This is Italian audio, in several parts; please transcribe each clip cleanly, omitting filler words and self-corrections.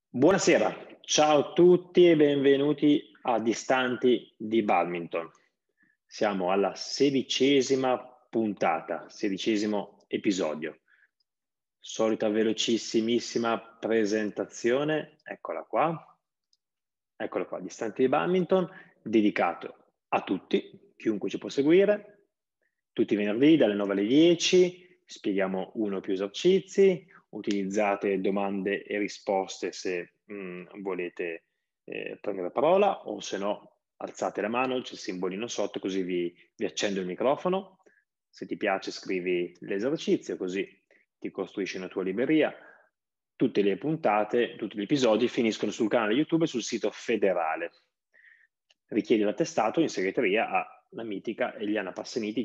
Buonasera, ciao a tutti e benvenuti a Distanti di Badminton. Siamo alla 16ª puntata, 16° episodio. Solita velocissimissima presentazione, eccola qua, Distanti di Badminton, dedicato a tutti, chiunque ci può seguire, tutti i venerdì dalle 9 alle 10, spieghiamo uno o più esercizi, utilizzate domande e risposte se volete prendere la parola, o se no alzate la mano, c'è il simbolino sotto, così vi accendo il microfono. Se ti piace scrivi l'esercizio, così ti costruisci una tua libreria. Tutte le puntate, tutti gli episodi finiscono sul canale YouTube e sul sito federale. Richiedi l'attestato in segreteria alla mitica Eliana Passaniti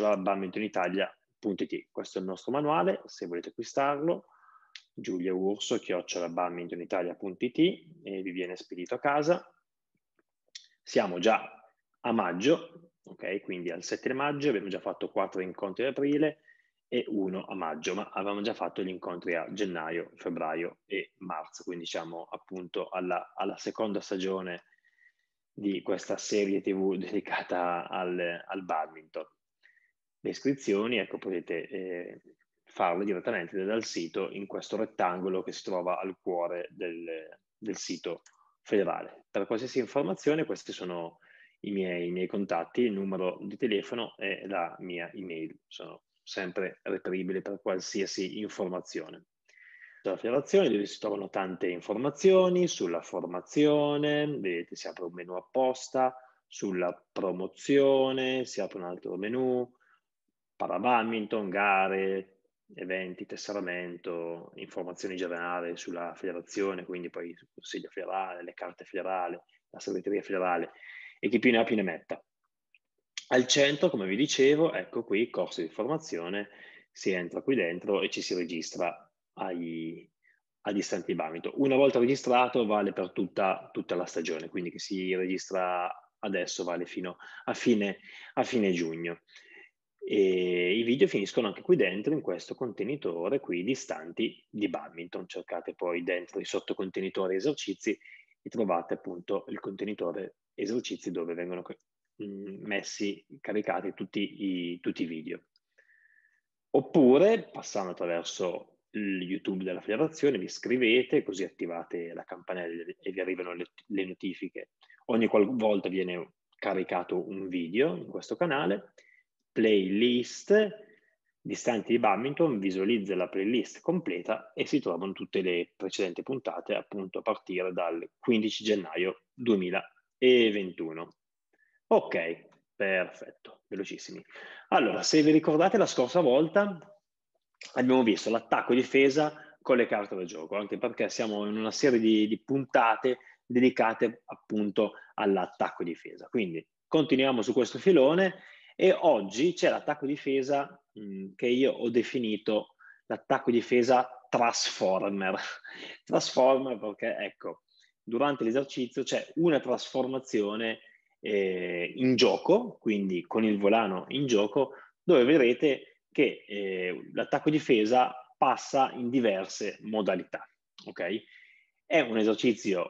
@badmintonitalia.it. Questo è il nostro manuale, se volete acquistarlo, Giulia Urso @badmintonitalia.it, e vi viene spedito a casa. Siamo già a maggio, ok? Quindi al 7 maggio abbiamo già fatto 4 incontri ad aprile e 1 a maggio, ma avevamo già fatto gli incontri a gennaio, febbraio e marzo, quindi siamo appunto alla seconda stagione di questa serie TV dedicata al badminton. Le iscrizioni, ecco, potete farle direttamente dal sito in questo rettangolo che si trova al cuore del sito federale. Per qualsiasi informazione, questi sono i miei contatti, il numero di telefono e la mia email. Sono sempre reperibili per qualsiasi informazione. Sulla federazione dove si trovano tante informazioni sulla formazione, vedete si apre un menu apposta, sulla promozione si apre un altro menu, para-badminton, gare, eventi, tesseramento, informazioni generali sulla federazione, quindi poi il consiglio federale, le carte federali, la segreteria federale e chi più ne ha più ne metta. Al centro, come vi dicevo, ecco qui, corso di formazione, si entra qui dentro e ci si registra a Distanti di Badminton. Una volta registrato vale per tutta la stagione, quindi chi si registra adesso vale fino a fine giugno. E i video finiscono anche qui dentro in questo contenitore qui, Distanti di Badminton. Cercate poi dentro i sottocontenitori esercizi e trovate appunto il contenitore esercizi dove vengono messi, caricati tutti i video. Oppure, passando attraverso il YouTube della federazione, vi iscrivete, così attivate la campanella e vi arrivano le notifiche. Ogni qualvolta viene caricato un video in questo canale. Playlist, Distanti di Badminton, visualizza la playlist completa e si trovano tutte le precedenti puntate appunto a partire dal 15 gennaio 2021. Ok, perfetto, velocissimi. Allora, se vi ricordate la scorsa volta abbiamo visto l'attacco e difesa con le carte da gioco, anche perché siamo in una serie di puntate dedicate appunto all'attacco e difesa. Quindi continuiamo su questo filone e oggi c'è l'attacco e difesa che io ho definito l'attacco e difesa transformer. Transformer perché, ecco, durante l'esercizio c'è una trasformazione in gioco, quindi con il volano in gioco, dove vedrete che l'attacco e difesa passa in diverse modalità, ok? È un esercizio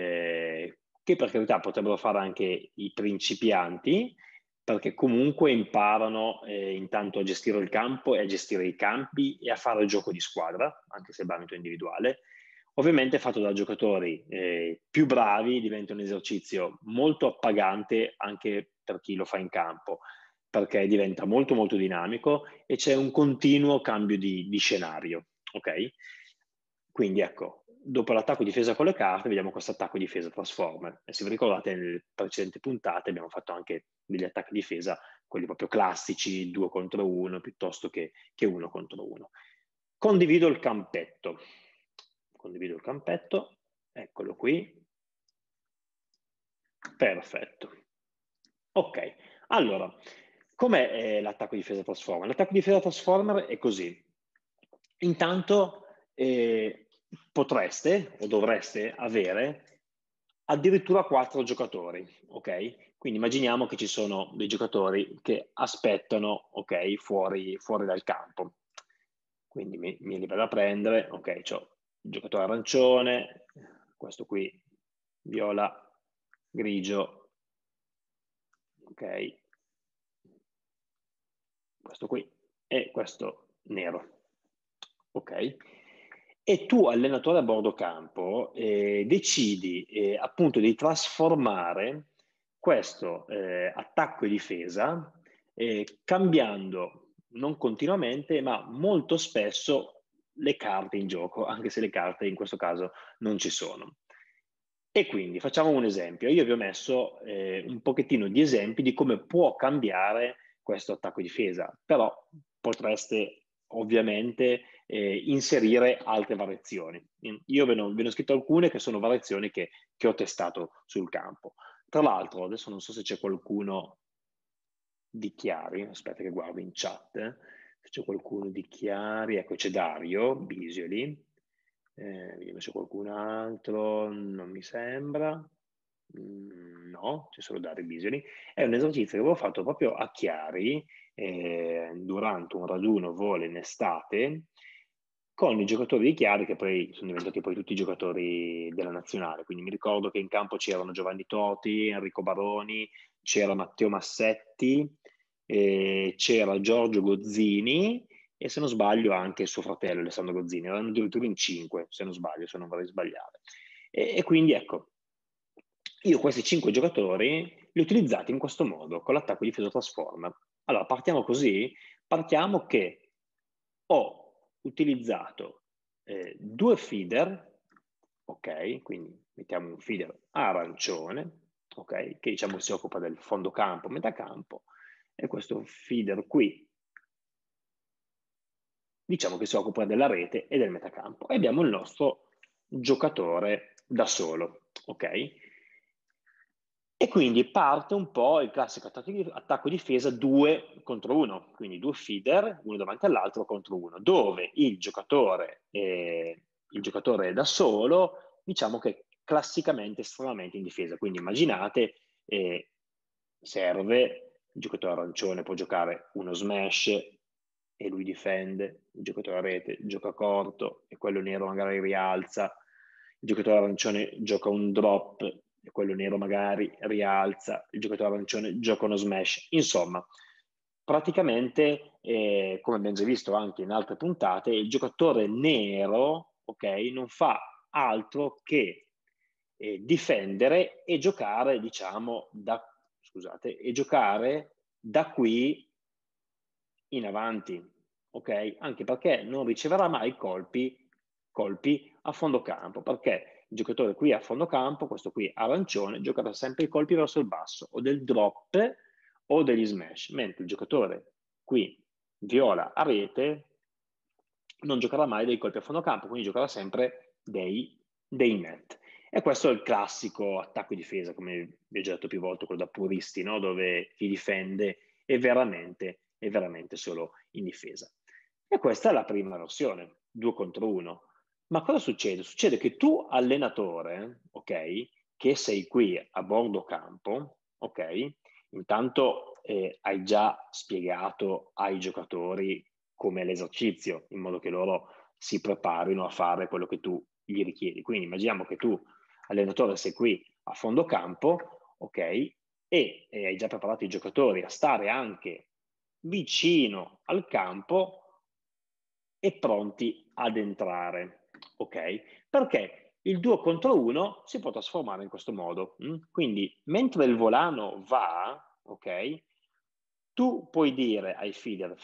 che per carità potrebbero fare anche i principianti, perché comunque imparano intanto a gestire il campo e a gestire i campi e a fare il gioco di squadra, anche se il badminton individuale. Ovviamente fatto da giocatori più bravi diventa un esercizio molto appagante anche per chi lo fa in campo, perché diventa molto molto dinamico e c'è un continuo cambio di scenario, ok? Quindi ecco, dopo l'attacco difesa con le carte vediamo questo attacco difesa transformer. E se vi ricordate nelle precedenti puntate abbiamo fatto anche degli attacchi difesa, quelli proprio classici, 2 contro 1 piuttosto che 1 contro 1. Condivido il campetto, eccolo qui. Perfetto. Ok, allora, com'è l'attacco difesa transformer? L'attacco difesa transformer è così. Intanto potreste o dovreste avere addirittura 4 giocatori, ok? Quindi immaginiamo che ci sono dei giocatori che aspettano, ok, fuori dal campo. Quindi mi li vado a prendere, ok, c'ho il giocatore arancione, questo qui viola, grigio, ok, questo qui e questo nero, ok? E tu, allenatore a bordo campo, decidi appunto di trasformare questo attacco e difesa cambiando non continuamente, ma molto spesso le carte in gioco, anche se le carte in questo caso non ci sono. E quindi facciamo un esempio. Io vi ho messo un pochettino di esempi di come può cambiare questo attacco e difesa, però potreste ovviamente inserire altre variazioni. Io ve ne ho scritto alcune che sono variazioni che ho testato sul campo. Tra l'altro, adesso non so se c'è qualcuno di Chiari, aspetta che guardo in chat, se c'è qualcuno di Chiari, ecco c'è Dario Bisioli, vediamo se c'è qualcun altro, non mi sembra, no, c'è solo Dario Bisioli. È un esercizio che avevo fatto proprio a Chiari durante un raduno volo in estate con i giocatori di Chiari che poi sono diventati poi tutti giocatori della nazionale, quindi mi ricordo che in campo c'erano Giovanni Toti, Enrico Baroni, c'era Matteo Massetti, c'era Giorgio Gozzini e se non sbaglio anche suo fratello Alessandro Gozzini, erano addirittura in 5 se non sbaglio, se non vorrei sbagliare. E quindi ecco, io questi 5 giocatori li ho utilizzati in questo modo, con l'attacco difesa trasforma. Allora, partiamo così, partiamo che ho utilizzato 2 feeder, ok? Quindi mettiamo un feeder arancione, ok? Che diciamo si occupa del fondo campo, metà campo, e questo feeder qui diciamo che si occupa della rete e del metacampo. E abbiamo il nostro giocatore da solo, ok? E quindi parte un po' il classico attacco-difesa 2 contro 1, quindi 2 feeder, uno davanti all'altro contro uno, dove il giocatore da solo, diciamo che classicamente estremamente in difesa. Quindi immaginate, serve, il giocatore arancione può giocare uno smash e lui difende, il giocatore a rete gioca corto e quello nero magari rialza, il giocatore arancione gioca un drop e quello nero magari rialza, il giocatore arancione gioca uno smash. Insomma, praticamente, come abbiamo già visto anche in altre puntate, il giocatore nero, ok, non fa altro che difendere e giocare, diciamo, e giocare da qui in avanti, ok? Anche perché non riceverà mai colpi a fondo campo, perché il giocatore qui a fondo campo, questo qui arancione, giocherà sempre i colpi verso il basso, o del drop o degli smash, mentre il giocatore qui viola a rete non giocherà mai dei colpi a fondo campo, quindi giocherà sempre dei net. E questo è il classico attacco e difesa, come vi ho già detto più volte, quello da puristi, no? Dove chi difende è veramente solo in difesa. E questa è la prima versione, 2 contro 1. Ma cosa succede? Succede che tu, allenatore, ok, che sei qui a bordo campo, ok, intanto hai già spiegato ai giocatori come l'esercizio, in modo che loro si preparino a fare quello che tu gli richiedi. Quindi immaginiamo che tu, allenatore, sei qui a fondo campo, ok, e hai già preparato i giocatori a stare anche vicino al campo e pronti ad entrare, ok? Perché il 2 contro 1 si può trasformare in questo modo. Quindi, mentre il volano va, ok, tu puoi dire ai feeder,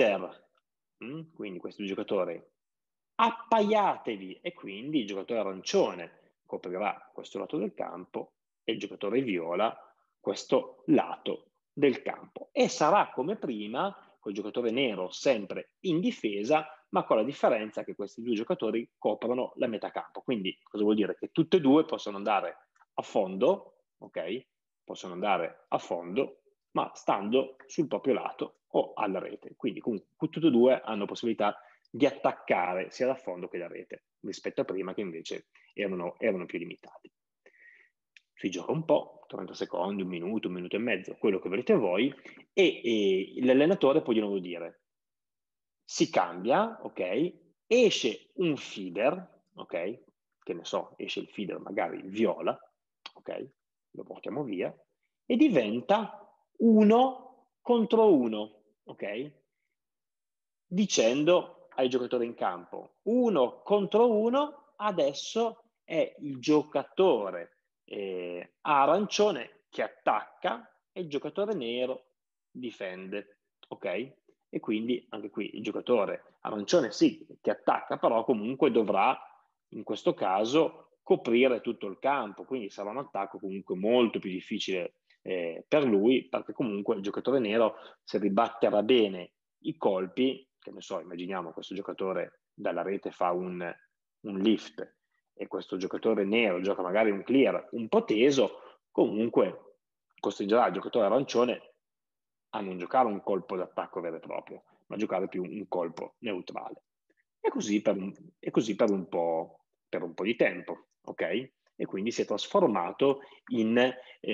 quindi questo giocatore, appaiatevi, e quindi il giocatore arancione coprirà questo lato del campo e il giocatore viola questo lato del campo. E sarà come prima, col giocatore nero sempre in difesa, ma con la differenza che questi due giocatori coprono la metà campo. Quindi cosa vuol dire? Che tutte e due possono andare a fondo, ok? Possono andare a fondo, ma stando sul proprio lato o alla rete. Quindi comunque tutte e due hanno possibilità di attaccare sia da fondo che da rete, rispetto a prima che invece erano più limitati. Si gioca un po', 30 secondi, un minuto e mezzo, quello che volete voi, e l'allenatore può di nuovo dire, si cambia, ok, esce un feeder, ok, che ne so, esce il feeder magari viola, ok? Lo portiamo via, e diventa 1 contro 1, ok? Dicendo ai giocatori in campo, 1 contro 1, adesso è il giocatore arancione che attacca e il giocatore nero difende, ok? E quindi anche qui il giocatore arancione sì, che attacca, però comunque dovrà, in questo caso, coprire tutto il campo, quindi sarà un attacco comunque molto più difficile per lui, perché comunque il giocatore nero, se ribatterà bene i colpi, che ne so, immaginiamo questo giocatore dalla rete fa un lift e questo giocatore nero gioca magari un clear un po' teso, comunque costringerà il giocatore arancione a non giocare un colpo d'attacco vero e proprio, ma a giocare più un colpo neutrale. E così per un po' di tempo, ok? E quindi si è trasformato in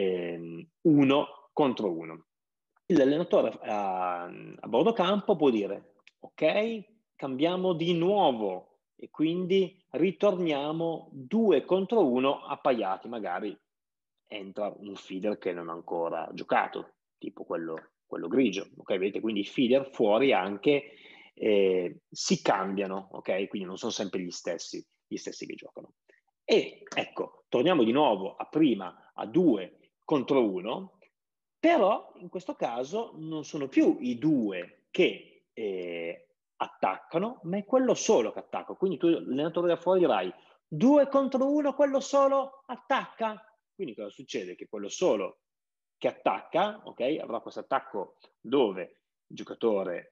1 contro 1. L'allenatore a bordo campo può dire, ok, cambiamo di nuovo e quindi ritorniamo 2 contro 1 appaiati, magari entra un feeder che non ha ancora giocato, tipo quello grigio, ok? Vedete, quindi i feeder fuori anche si cambiano, ok? Quindi non sono sempre gli stessi che giocano. E ecco, torniamo di nuovo a prima, a 2 contro 1, però in questo caso non sono più i 2 che attaccano, ma è quello solo che attacca. Quindi tu, allenatore da fuori, dirai 2 contro 1, quello solo attacca. Quindi cosa succede? Che quello solo che attacca, ok, avrà questo attacco dove il giocatore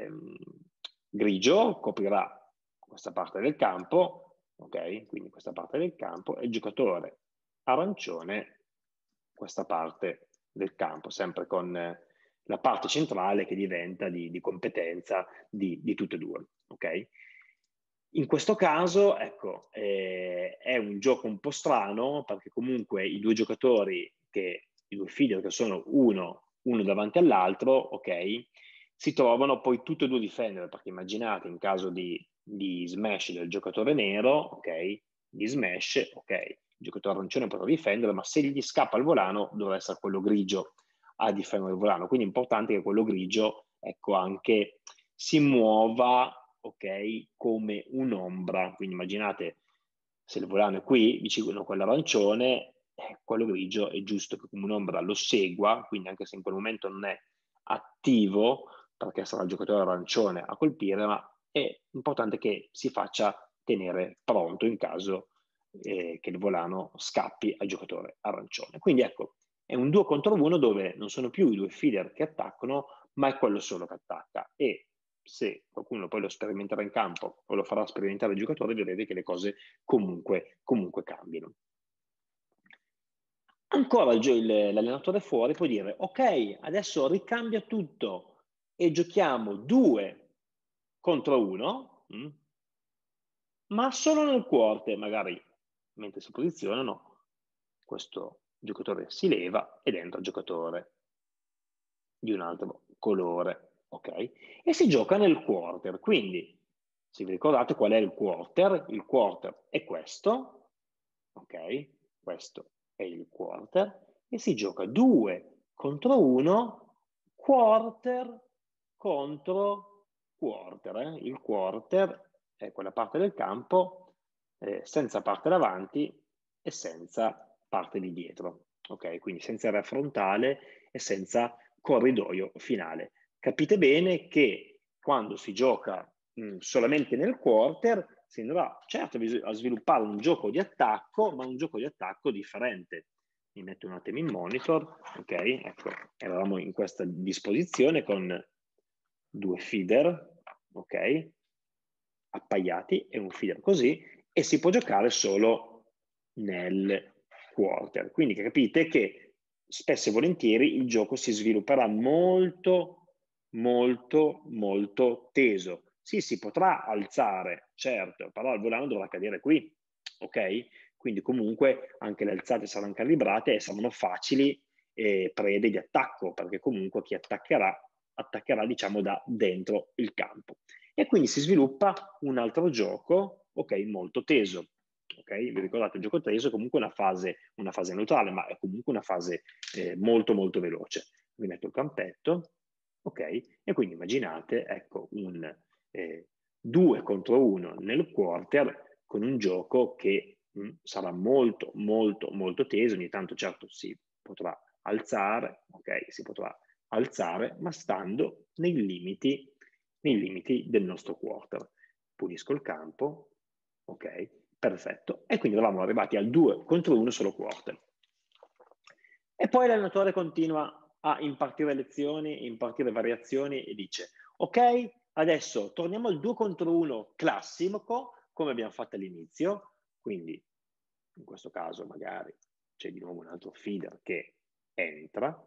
grigio coprirà questa parte del campo, ok, quindi questa parte del campo, e il giocatore arancione questa parte del campo, sempre con la parte centrale che diventa di competenza di tutte e due, ok? In questo caso, ecco, è un gioco un po' strano perché comunque i due giocatori, i due feeder che sono uno davanti all'altro, ok, si trovano poi tutti e due a difendere, perché immaginate in caso di smash del giocatore nero, ok, di smash, ok, il giocatore arancione potrà difendere, ma se gli scappa il volano dovrà essere quello grigio a difendere il volano, quindi è importante che quello grigio, ecco, anche si muova, ok, come un'ombra, quindi immaginate se il volano è qui, vicino a quell'arancione, quello grigio è giusto che come un'ombra lo segua, quindi anche se in quel momento non è attivo, perché sarà il giocatore arancione a colpire, ma è importante che si faccia tenere pronto in caso che il volano scappi al giocatore arancione. Quindi ecco, è un 2 contro 1 dove non sono più i due feeder che attaccano, ma è quello solo che attacca. E se qualcuno poi lo sperimenterà in campo o lo farà sperimentare il giocatore, vedrete che le cose comunque cambiano. Ancora l'allenatore fuori può dire, ok, adesso ricambia tutto e giochiamo 2 contro 1, ma solo nel quarter, magari mentre si posizionano, questo giocatore si leva ed entra il giocatore di un altro colore, ok? E si gioca nel quarter, quindi se vi ricordate qual è il quarter è questo, ok? Questo è il quarter, e si gioca 2 contro 1, quarter contro quarter. Il quarter è quella parte del campo senza parte davanti e senza parte di dietro, ok? Quindi senza area frontale e senza corridoio finale. Capite bene che quando si gioca solamente nel quarter si andrà certo a sviluppare un gioco di attacco, ma un gioco di attacco differente. Mi metto un attimo in monitor, ok? Ecco, eravamo in questa disposizione con due feeder, ok? Appaiati e un feeder così, e si può giocare solo nel quarter. Quindi capite che spesso e volentieri il gioco si svilupperà molto teso. Sì, si potrà alzare, certo, però il volano dovrà cadere qui, ok? Quindi comunque anche le alzate saranno calibrate e saranno facili prede di attacco, perché comunque chi attaccherà diciamo da dentro il campo. E quindi si sviluppa un altro gioco, ok, molto teso. ok? Vi ricordate, il gioco teso è comunque una fase neutrale, ma è comunque una fase molto molto veloce. Vi metto il campetto, ok? E quindi immaginate, ecco, un 2 contro 1 nel quarter con un gioco che sarà molto molto molto teso. Ogni tanto certo si potrà alzare, ok? Si potrà alzare, ma stando nei limiti del nostro quarter. Pulisco il campo, ok? Perfetto. E quindi eravamo arrivati al 2 contro 1 solo quarter. E poi l'allenatore continua a impartire lezioni, impartire variazioni e dice, ok, adesso torniamo al 2 contro 1 classico, come abbiamo fatto all'inizio, quindi in questo caso magari c'è di nuovo un altro feeder che entra,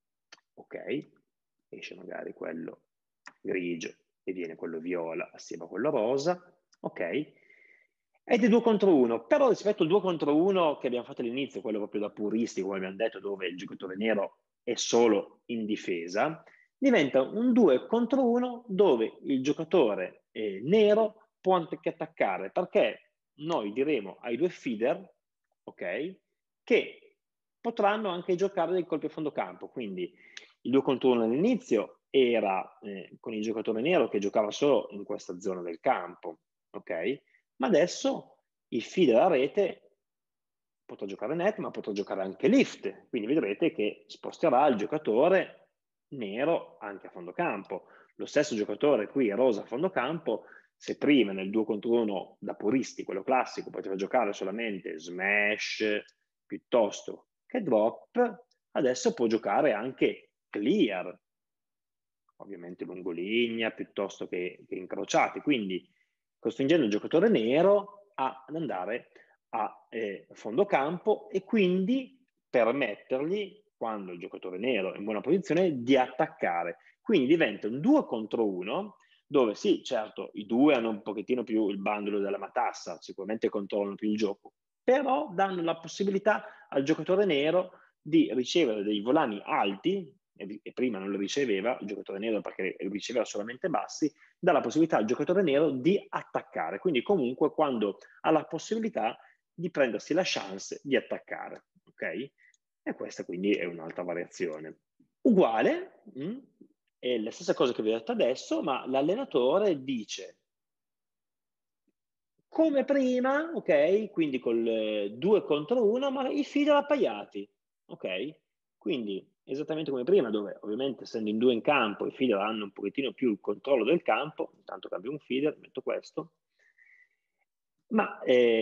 ok, esce magari quello grigio e viene quello viola assieme a quello rosa, ok, ed è 2 contro 1, però rispetto al 2 contro 1 che abbiamo fatto all'inizio, quello proprio da puristi, come abbiamo detto, dove il giocatore nero è solo in difesa, diventa un 2 contro 1 dove il giocatore nero può anche attaccare, perché noi diremo ai due feeder, ok, che potranno anche giocare dei colpi a fondo campo, quindi il 2 contro 1 all'inizio era con il giocatore nero che giocava solo in questa zona del campo, ok? Ma adesso il feeder a rete potrà giocare net, ma potrà giocare anche lift, quindi vedrete che sposterà il giocatore nero anche a fondo campo. Lo stesso giocatore qui rosa a fondo campo, se prima nel 2 contro 1 da puristi, quello classico, poteva giocare solamente smash piuttosto che drop, adesso può giocare anche clear, ovviamente lungolinea piuttosto che incrociati, quindi costringendo il giocatore nero ad andare a fondo campo e quindi permettergli, quando il giocatore nero è in buona posizione, di attaccare. Quindi diventa un 2 contro 1, dove sì, certo, i due hanno un pochettino più il bandolo della matassa, sicuramente controllano più il gioco, però danno la possibilità al giocatore nero di ricevere dei volani alti, e prima non lo riceveva il giocatore nero perché riceveva solamente bassi, dà la possibilità al giocatore nero di attaccare, quindi comunque quando ha la possibilità di prendersi la chance di attaccare, ok? E questa quindi è un'altra variazione. Uguale, è la stessa cosa che vi ho detto adesso, ma l'allenatore dice come prima, ok? Quindi col 2 contro 1, ma i feeder appaiati, ok? Quindi esattamente come prima, dove ovviamente essendo in 2 in campo i feeder hanno un pochettino più il controllo del campo, intanto cambio un feeder, metto questo, ma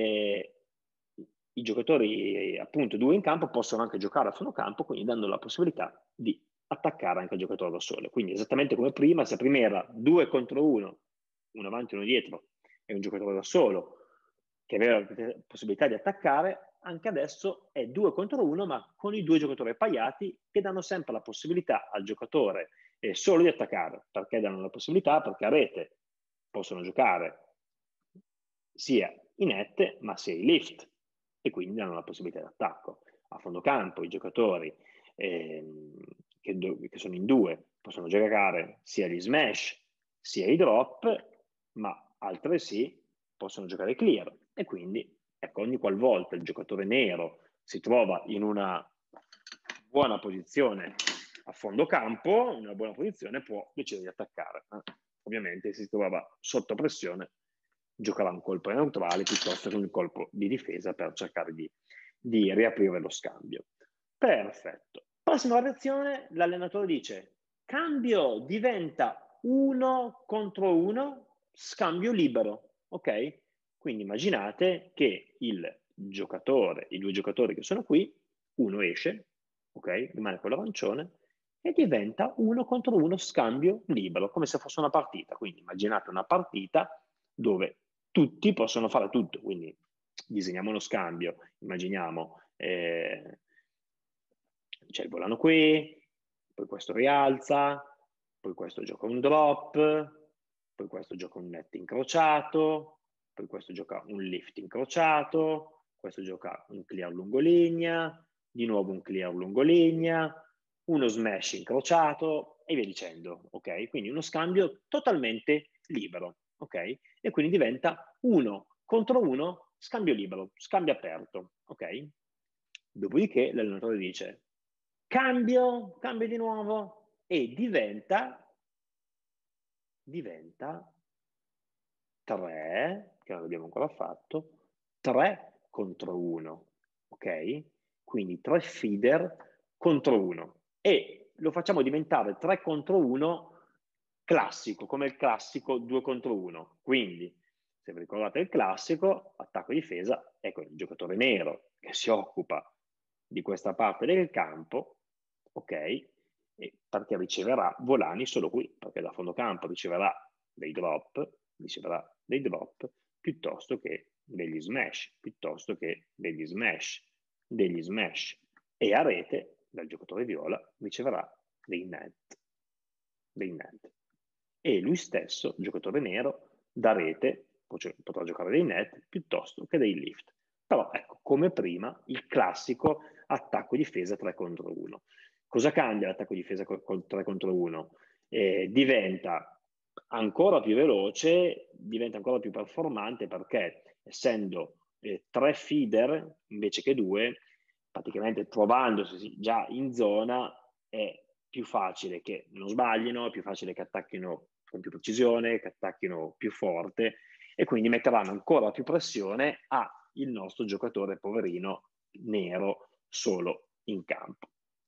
i giocatori appunto 2 in campo possono anche giocare a fondo campo, quindi dando la possibilità di attaccare anche il giocatore da solo. Quindi esattamente come prima, se prima era 2 contro 1, uno avanti e uno dietro, e un giocatore da solo che aveva la possibilità di attaccare, anche adesso è 2 contro 1, ma con i due giocatori appaiati che danno sempre la possibilità al giocatore solo di attaccare. Perché danno la possibilità? Perché a rete possono giocare sia in net, ma sia in lift, e quindi hanno la possibilità di attacco. A fondo campo i giocatori che sono in 2 possono giocare sia gli smash sia i drop, ma altresì possono giocare clear, e quindi ecco, ogni qualvolta il giocatore nero si trova in una buona posizione a fondo campo, in una buona posizione può decidere di attaccare. Ovviamente se si trovava sotto pressione giocherà un colpo neutrale piuttosto che un colpo di difesa per cercare di riaprire lo scambio. Perfetto. Prossima variazione, l'allenatore dice cambio diventa 1 contro 1, scambio libero, ok? Quindi immaginate che i due giocatori che sono qui, uno esce, ok? Rimane quello arancione, e diventa 1 contro 1 scambio libero, come se fosse una partita. Quindi immaginate una partita dove tutti possono fare tutto, quindi disegniamo uno scambio, immaginiamo c'è il volano qui, poi questo rialza, poi questo gioca un drop, poi questo gioca un net incrociato, poi questo gioca un lift incrociato, questo gioca un clear lungolinea, di nuovo un clear lungolinea, uno smash incrociato e via dicendo, ok? Quindi uno scambio totalmente libero, ok? E quindi diventa 1 contro 1 scambio libero, scambio aperto, ok? Dopodiché l'allenatore dice cambio di nuovo e diventa 3, che non abbiamo ancora fatto, 3 contro 1, ok? Quindi 3 feeder contro 1 e lo facciamo diventare 3 contro 1 classico, come il classico 2 contro 1. Quindi, se vi ricordate il classico, attacco e difesa, ecco il giocatore nero che si occupa di questa parte del campo, ok? E perché riceverà volani solo qui, perché da fondo campo riceverà dei drop, piuttosto che degli smash, e a rete dal giocatore viola riceverà dei net. E lui stesso, giocatore nero, da rete potrà giocare dei net piuttosto che dei lift. Però ecco, come prima, il classico attacco-difesa 3 contro 1. Cosa cambia l'attacco-difesa 3 contro 1? Diventa ancora più veloce, diventa ancora più performante perché essendo 3 feeder invece che 2, praticamente trovandosi già in zona è più facile che non sbaglino, è più facile che attacchino con più precisione, che attacchino più forte e quindi metteranno ancora più pressione al nostro giocatore poverino nero solo in campo.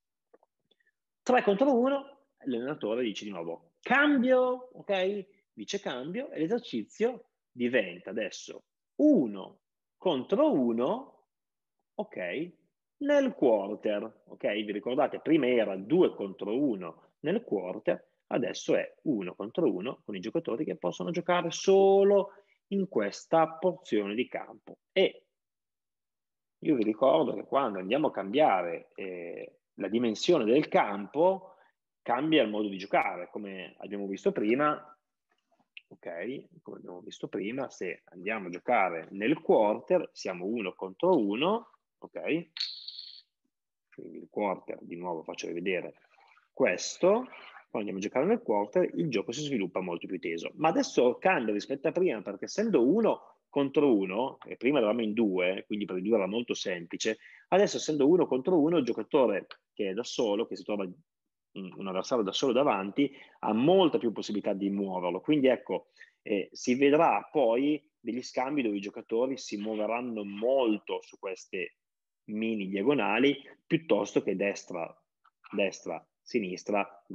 3 contro 1, l'allenatore dice di nuovo cambio, ok? Dice cambio e l'esercizio diventa adesso 1 contro 1, ok? Nel quarter, ok? Vi ricordate, prima era 2 contro 1 nel quarter, adesso è 1 contro 1 con i giocatori che possono giocare solo in questa porzione di campo. E io vi ricordo che quando andiamo a cambiare la dimensione del campo, cambia il modo di giocare, come abbiamo visto prima. Ok, come abbiamo visto prima, se andiamo a giocare nel quarter, siamo 1 contro 1, ok? Quindi il quarter, di nuovo faccio vedere questo. Quando andiamo a giocare nel quarter, il gioco si sviluppa molto più teso. Ma adesso cambia rispetto a prima, perché essendo 1 contro 1, e prima eravamo in 2, quindi per i 2 era molto semplice, adesso essendo 1 contro 1, il giocatore che è da solo, che si trova un avversario da solo davanti, ha molta più possibilità di muoverlo. Quindi ecco, si vedrà poi degli scambi dove i giocatori si muoveranno molto su queste mini diagonali, piuttosto che destra, sinistra,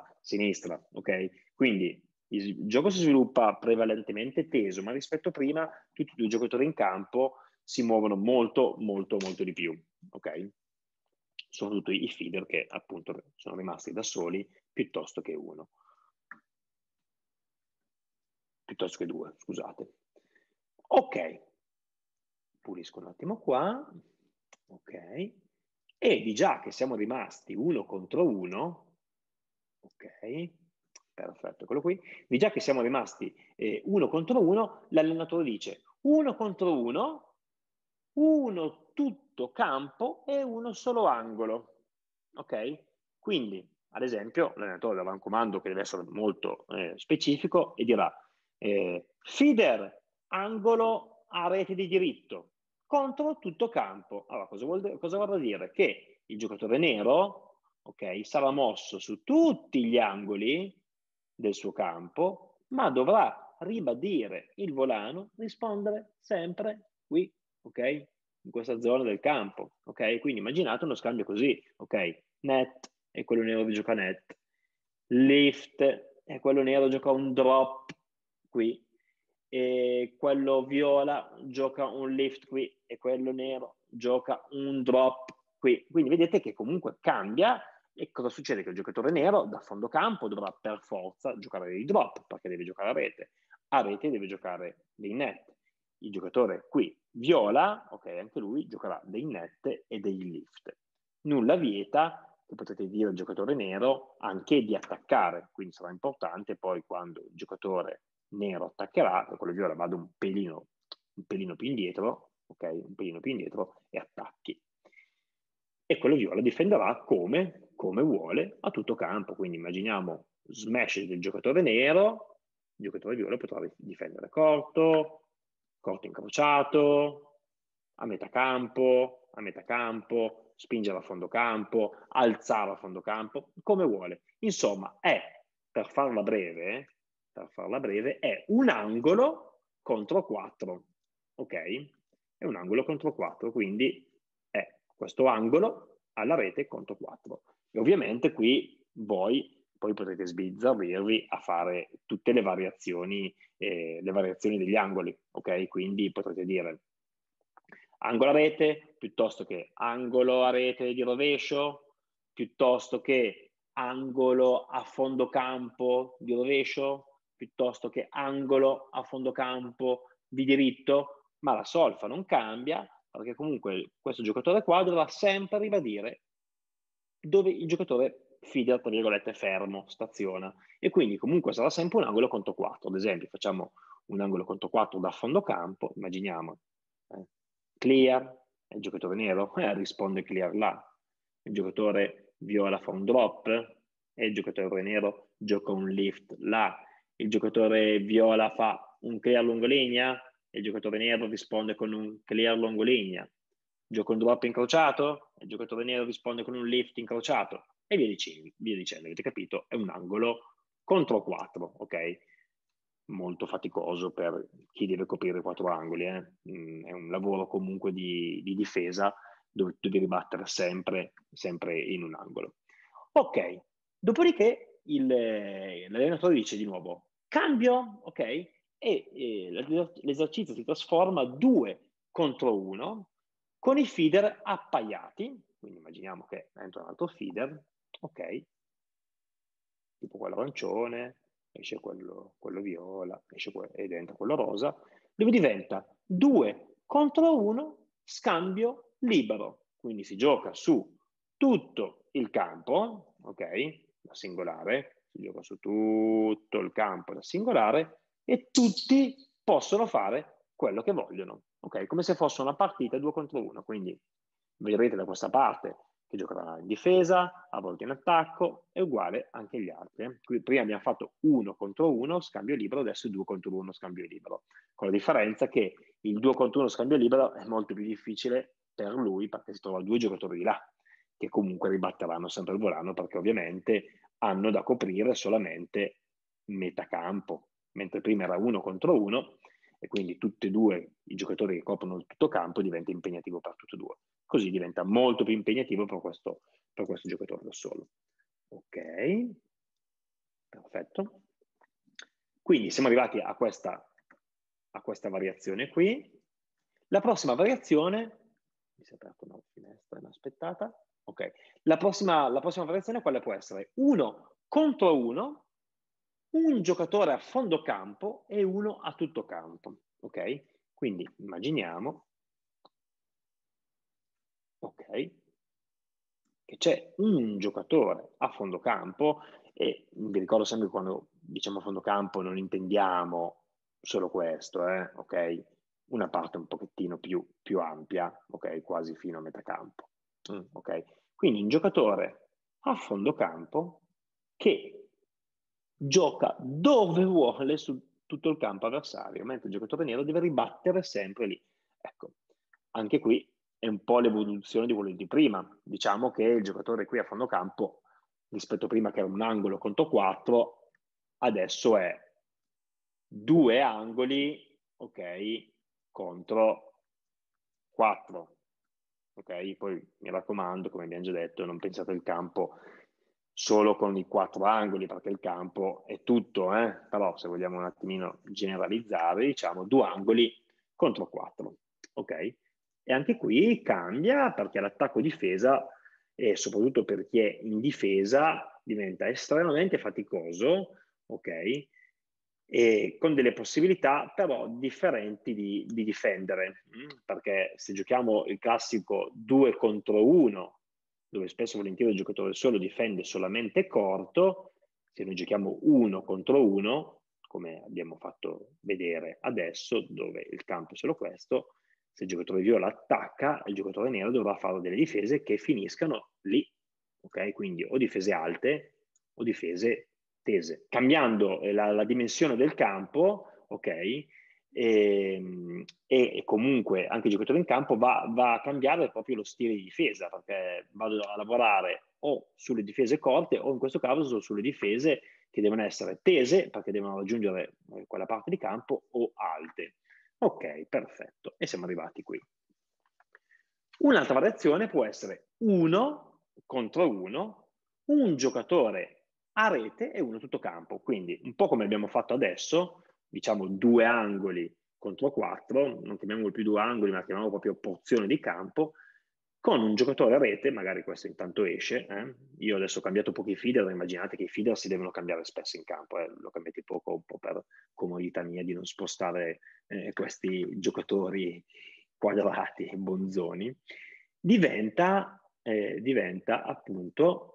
ok? Quindi il gioco si sviluppa prevalentemente teso, ma rispetto a prima tutti i due giocatori in campo si muovono molto di più, ok? Soprattutto i feeder che appunto sono rimasti da soli piuttosto che due, scusate. Ok, pulisco un attimo qua, ok, e di già che siamo rimasti 1 contro 1, ok, perfetto, quello qui, di già che siamo rimasti 1 contro 1, l'allenatore dice 1 contro 1, 1 tutto campo e 1 solo angolo, ok? Quindi, ad esempio, l'allenatore darà un comando che deve essere molto specifico e dirà feeder angolo a rete di diritto contro tutto campo. Allora, cosa vorrà dire? Che il giocatore nero, ok, sarà mosso su tutti gli angoli del suo campo, ma dovrà ribadire il volano, rispondere sempre qui, ok? In questa zona del campo, ok? Quindi immaginate uno scambio così, ok? Net e quello nero gioca net, lift e quello nero gioca un drop qui, e quello viola gioca un lift qui e quello nero gioca un drop qui. Quindi vedete che comunque cambia. E cosa succede? Che il giocatore nero da fondo campo dovrà per forza giocare dei drop perché deve giocare a rete deve giocare dei net. Il giocatore qui viola, ok, anche lui giocherà dei net e dei lift. Nulla vieta, che potete dire al giocatore nero, anche di attaccare, quindi sarà importante poi quando il giocatore nero attaccherà, per quello viola vado un pelino più indietro, ok, un pelino più indietro e attacchi. E quello viola difenderà come vuole a tutto campo, quindi immaginiamo smash del giocatore nero, il giocatore viola potrà difendere corto incrociato, a metà campo, spingere a fondo campo, alzare a fondo campo, come vuole. Insomma, per farla breve, è un angolo contro 4, ok? È un angolo contro 4, quindi è questo angolo alla rete contro 4. E ovviamente qui voi poi potrete sbizzarrirvi a fare tutte le variazioni degli angoli, ok? Quindi potrete dire angolo a rete piuttosto che angolo a rete di rovescio, piuttosto che angolo a fondo campo di rovescio, piuttosto che angolo a fondo campo di diritto, ma la solfa non cambia, perché comunque questo giocatore qua dovrà sempre ribadire dove il giocatore feeder, tra virgolette, fermo, staziona, e quindi comunque sarà sempre un angolo contro 4. Ad esempio, facciamo un angolo contro 4 da fondo campo, immaginiamo clear, il giocatore nero risponde clear là, il giocatore viola fa un drop e il giocatore nero gioca un lift là, il giocatore viola fa un clear lungolinea e il giocatore nero risponde con un clear lungolinea, gioca un drop incrociato, il giocatore nero risponde con un lift incrociato e via dicendo, avete capito? È un angolo contro 4, ok? Molto faticoso per chi deve coprire 4 angoli, È un lavoro comunque di difesa dove devi ribattere sempre in un angolo. Ok, dopodiché l'allenatore dice di nuovo cambio, ok? E l'esercizio si trasforma 2 contro 1 con i feeder appaiati, quindi immaginiamo che entra un altro feeder, ok? Tipo quello arancione, esce quello viola, ed entra quello rosa, dove diventa 2 contro 1 scambio libero. Quindi si gioca su tutto il campo, ok? Da singolare, si gioca su tutto il campo da singolare e tutti possono fare quello che vogliono, ok? Come se fosse una partita 2 contro 1. Quindi vedrete da questa parte che giocherà in difesa, a volte in attacco, è uguale anche agli altri. Qui prima abbiamo fatto 1 contro 1 scambio libero, adesso 2 contro 1 scambio libero, con la differenza che il 2 contro 1 scambio libero è molto più difficile per lui perché si trova 2 giocatori di là, che comunque ribatteranno sempre il volano perché ovviamente hanno da coprire solamente metà campo, mentre prima era 1 contro 1 e quindi tutti e due i giocatori che coprono tutto campo diventa impegnativo per tutti e due. Così diventa molto più impegnativo per questo giocatore da solo. Ok, perfetto. Quindi siamo arrivati a questa variazione qui. La prossima variazione, mi si è aperta una finestra inaspettata, ok, la prossima variazione quale può essere? 1 contro 1, un giocatore a fondo campo e uno a tutto campo, ok? Quindi immaginiamo, ok, che c'è un giocatore a fondo campo e vi ricordo sempre che quando diciamo a fondo campo non intendiamo solo questo, ok? Una parte un pochettino più ampia, ok? Quasi fino a metà campo, ok? Quindi un giocatore a fondo campo che gioca dove vuole su tutto il campo avversario, mentre il giocatore nero deve ribattere sempre lì. Ecco, anche qui è un po' l'evoluzione di quello di prima. Diciamo che il giocatore qui a fondo campo, rispetto a prima che era un angolo contro 4, adesso è 2 angoli, ok, contro 4. Ok, poi mi raccomando, come abbiamo già detto, non pensate al campo solo con i 4 angoli, perché il campo è tutto, però se vogliamo un attimino generalizzare, diciamo 2 angoli contro 4, ok? E anche qui cambia perché l'attacco-difesa, e soprattutto per chi è in difesa, diventa estremamente faticoso, ok? E con delle possibilità però differenti di difendere, perché se giochiamo il classico 2 contro 1, dove spesso e volentieri il giocatore solo difende solamente corto, se noi giochiamo 1 contro 1, come abbiamo fatto vedere adesso, dove il campo è solo questo, se il giocatore viola attacca, il giocatore nero dovrà fare delle difese che finiscano lì, ok? Quindi o difese alte o difese tese. Cambiando la dimensione del campo, ok? e comunque anche il giocatore in campo va a cambiare proprio lo stile di difesa, perché vado a lavorare o sulle difese corte o in questo caso sulle difese che devono essere tese perché devono raggiungere quella parte di campo o alte. Ok, perfetto, e siamo arrivati qui. Un'altra variazione può essere 1 contro 1, un giocatore a rete e uno tutto campo, quindi un po' come abbiamo fatto adesso, diciamo 2 angoli contro 4, non chiamiamolo più 2 angoli, ma chiamiamolo proprio porzione di campo, con un giocatore a rete, magari questo intanto esce, io adesso ho cambiato pochi feeder, immaginate che i feeder si devono cambiare spesso in campo, l'ho cambiati poco, un po' per comodità mia di non spostare questi giocatori quadrati, bonzoni, diventa appunto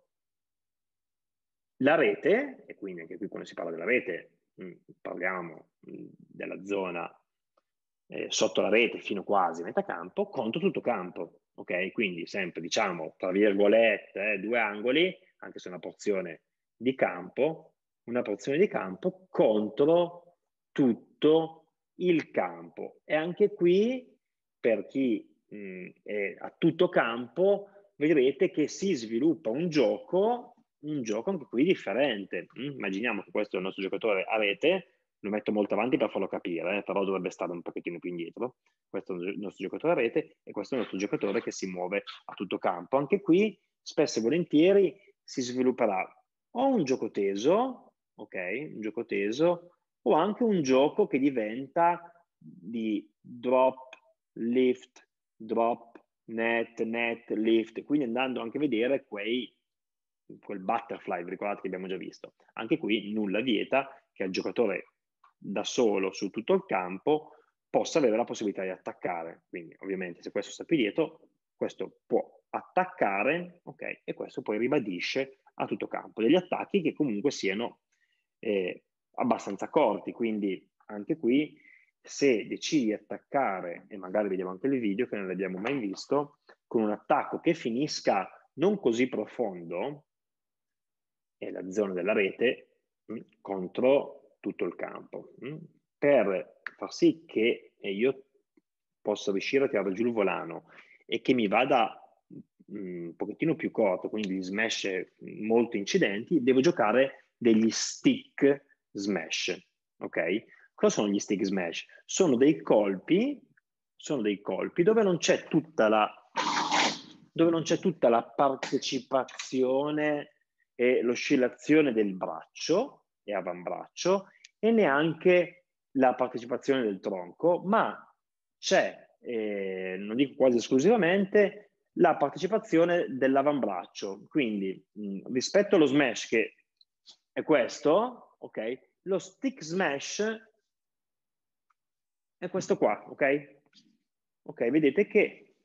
la rete, e quindi anche qui quando si parla della rete parliamo della zona sotto la rete fino quasi a metà campo, contro tutto campo, ok? Quindi sempre diciamo tra virgolette 2 angoli, anche se una porzione di campo contro tutto il campo. E anche qui per chi è a tutto campo vedrete che si sviluppa un gioco anche qui differente. Immaginiamo che questo è il nostro giocatore a rete, lo metto molto avanti per farlo capire, però dovrebbe stare un pochettino più indietro. Questo è il nostro giocatore a rete e questo è il nostro giocatore che si muove a tutto campo. Anche qui spesso e volentieri si svilupperà o un gioco teso, ok? Un gioco teso, o anche un gioco che diventa di drop, lift, drop, net, lift, quindi andando anche a vedere quel butterfly, ricordate che abbiamo già visto. Anche qui nulla vieta che il giocatore da solo su tutto il campo possa avere la possibilità di attaccare. Quindi ovviamente se questo sta più dietro, questo può attaccare, ok? E questo poi ribadisce a tutto campo. Degli attacchi che comunque siano abbastanza corti, quindi anche qui se decidi di attaccare, e magari vediamo anche il video che non l'abbiamo mai visto, con un attacco che finisca non così profondo, è la zona della rete, contro tutto il campo, per far sì che io possa riuscire a tirare giù il volano e che mi vada un pochettino più corto, quindi smash molto incidenti, devo giocare degli stick smash, ok? Cosa sono gli stick smash? Sono dei colpi dove non c'è tutta la partecipazione e l'oscillazione del braccio e avambraccio e neanche la partecipazione del tronco, ma c'è, non dico quasi esclusivamente, la partecipazione dell'avambraccio. Quindi rispetto allo smash che è questo, ok? Lo stick smash è questo qua, ok? Ok, vedete che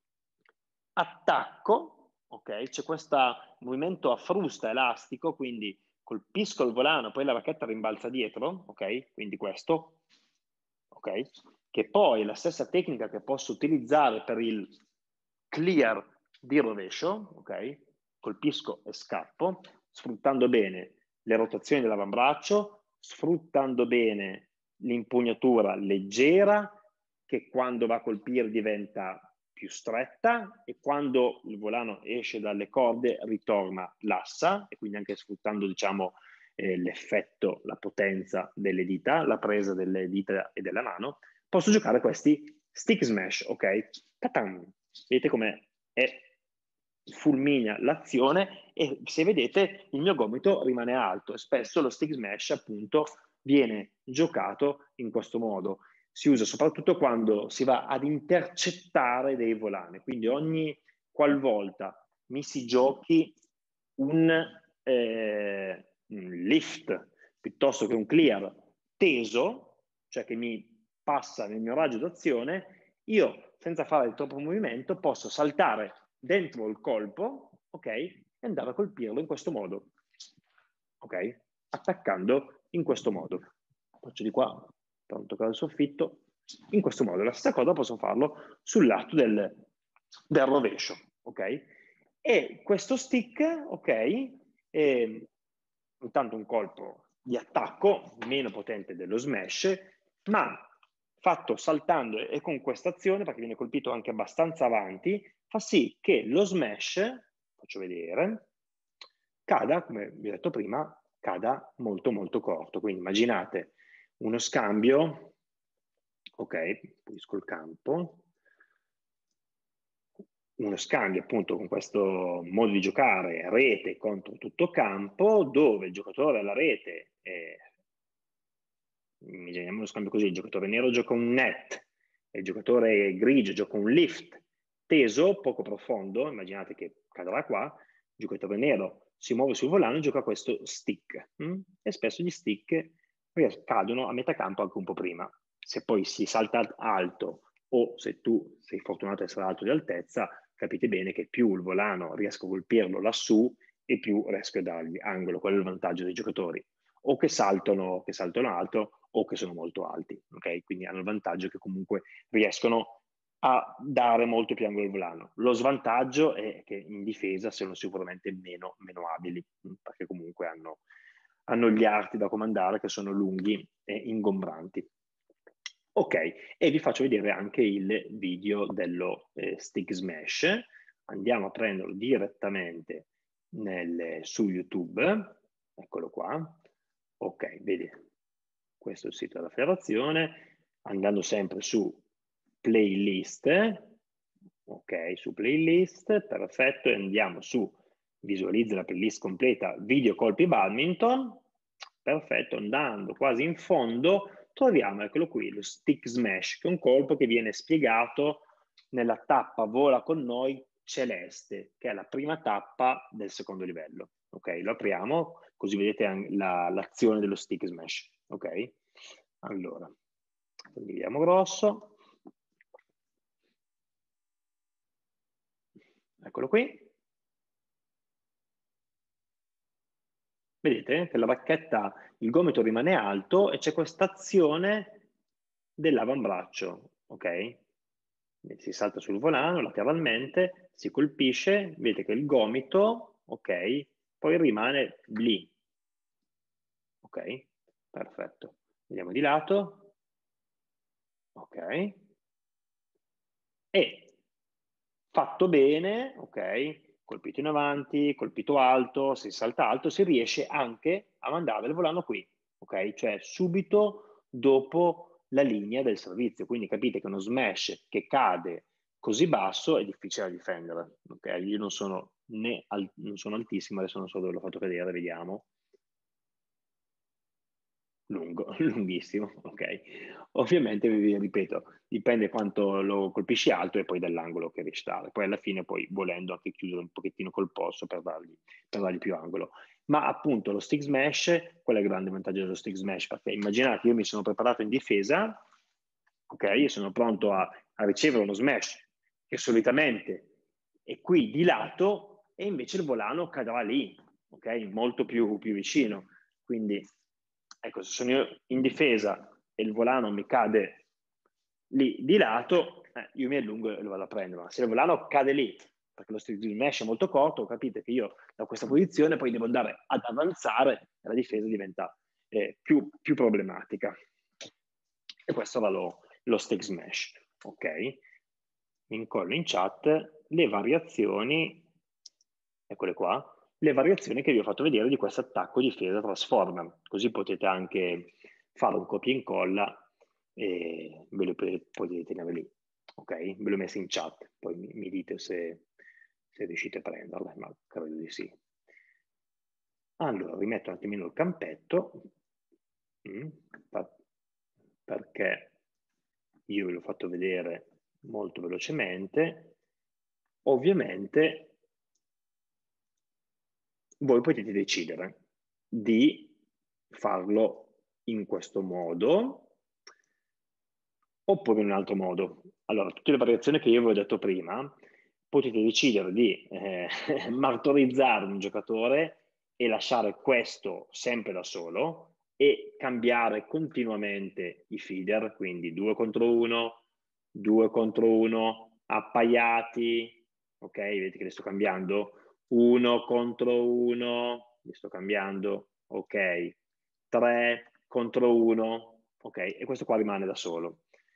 attacco, ok? C'è questo movimento a frusta elastico, quindi colpisco il volano, poi la racchetta rimbalza dietro, ok? Quindi questo, ok? Che poi è la stessa tecnica che posso utilizzare per il clear di rovescio, ok? Colpisco e scappo, sfruttando bene le rotazioni dell'avambraccio, sfruttando bene l'impugnatura leggera, che quando va a colpire diventa più stretta e quando il volano esce dalle corde ritorna lassa, e quindi anche sfruttando, diciamo, l'effetto, la potenza delle dita, la presa delle dita e della mano, posso giocare questi stick smash, ok? Ta-tam! Vedete come fulmina l'azione e se vedete il mio gomito rimane alto e spesso lo stick smash appunto viene giocato in questo modo. Si usa soprattutto quando si va ad intercettare dei volani, quindi ogni qualvolta mi si giochi un lift piuttosto che un clear teso, cioè che mi passa nel mio raggio d'azione, io senza fare troppo movimento posso saltare dentro il colpo, ok, e andare a colpirlo in questo modo, ok, attaccando in questo modo. Faccio di qua per non toccare il soffitto, in questo modo. La stessa cosa posso farlo sul lato del rovescio, ok? E questo stick, ok, è intanto un colpo di attacco meno potente dello smash, ma fatto saltando e con questa azione, perché viene colpito anche abbastanza avanti, fa sì che lo smash, faccio vedere, cada, come vi ho detto prima, cada molto molto corto. Quindi immaginate uno scambio, ok, pulisco il campo, uno scambio appunto con questo modo di giocare rete contro tutto campo, dove il giocatore alla rete, immaginiamo uno scambio così, il giocatore nero gioca un net, e il giocatore grigio gioca un lift teso, poco profondo, immaginate che cadrà qua, il giocatore nero si muove sul volano e gioca questo stick, e spesso gli stick cadono a metà campo anche un po' prima. Se poi si salta alto o se tu sei fortunato ad essere alto di altezza, capite bene che più il volano riesco a colpirlo lassù e più riesco a dargli angolo. Quello è il vantaggio dei giocatori, o che saltano alto o che sono molto alti, ok? Quindi hanno il vantaggio che comunque riescono a dare molto più angolo al volano. Lo svantaggio è che in difesa sono sicuramente meno abili, perché comunque hanno gli arti da comandare che sono lunghi e ingombranti. Ok, e vi faccio vedere anche il video dello stick smash. Andiamo a prenderlo direttamente su YouTube. Eccolo qua. Ok, vedete, questo è il sito della federazione. Andando sempre su playlist, ok, su playlist, perfetto, e andiamo su visualizza la playlist completa video colpi badminton, perfetto, andando quasi in fondo troviamo, eccolo qui, lo stick smash, che è un colpo che viene spiegato nella tappa vola con noi celeste, che è la prima tappa del secondo livello. Ok, lo apriamo così vedete l'azione dello stick smash. Ok, allora, condividiamo grosso. Eccolo qui. Vedete che la bacchetta, il gomito rimane alto e c'è questa azione dell'avambraccio, ok? Si salta sul volano lateralmente, si colpisce, vedete che il gomito, ok, poi rimane lì, ok? Perfetto. Andiamo di lato, ok? E fatto bene, ok? Colpito in avanti, colpito alto, si salta alto, si riesce anche a mandare il volano qui, ok? Cioè subito dopo la linea del servizio. Quindi capite che uno smash che cade così basso è difficile da difendere, ok? Io non sono non sono altissimo, adesso non so dove l'ho fatto vedere, vediamo. Lungo, lunghissimo, ok. Ovviamente, vi ripeto, dipende quanto lo colpisci alto e poi dall'angolo che riesci a dare. Poi alla fine, poi volendo anche chiudere un pochettino col polso per dargli più angolo. Ma appunto lo stick smash, qual è il grande vantaggio dello stick smash? Perché immaginate, io mi sono preparato in difesa, ok, io sono pronto a ricevere uno smash che solitamente è qui di lato e invece il volano cadrà lì, ok, molto più vicino. Quindi, ecco, se sono io in difesa e il volano mi cade lì di lato, io mi allungo e lo vado a prendere. Ma se il volano cade lì, perché lo stick smash è molto corto, capite che io da questa posizione poi devo andare ad avanzare e la difesa diventa più problematica. E questo era lo stick smash, ok? Mi incollo in chat le variazioni, eccole qua, le variazioni che vi ho fatto vedere di questo attacco difesa transformer, così potete anche fare un copia e incolla e ve lo potete tenere lì, ok? Ve l'ho messo in chat, poi mi dite se riuscite a prenderle, ma credo di sì. Allora, rimetto un attimino il campetto, perché io ve l'ho fatto vedere molto velocemente. Ovviamente voi potete decidere di farlo in questo modo oppure in un altro modo. Allora, tutte le variazioni che io vi ho detto prima, potete decidere di martorizzare un giocatore e lasciare questo sempre da solo e cambiare continuamente i feeder, quindi 2 contro 1, 2 contro 1, appaiati, ok? Vedete che li sto cambiando? 1 contro 1, li sto cambiando, ok? 3 contro 1, ok? E questo qua rimane da solo.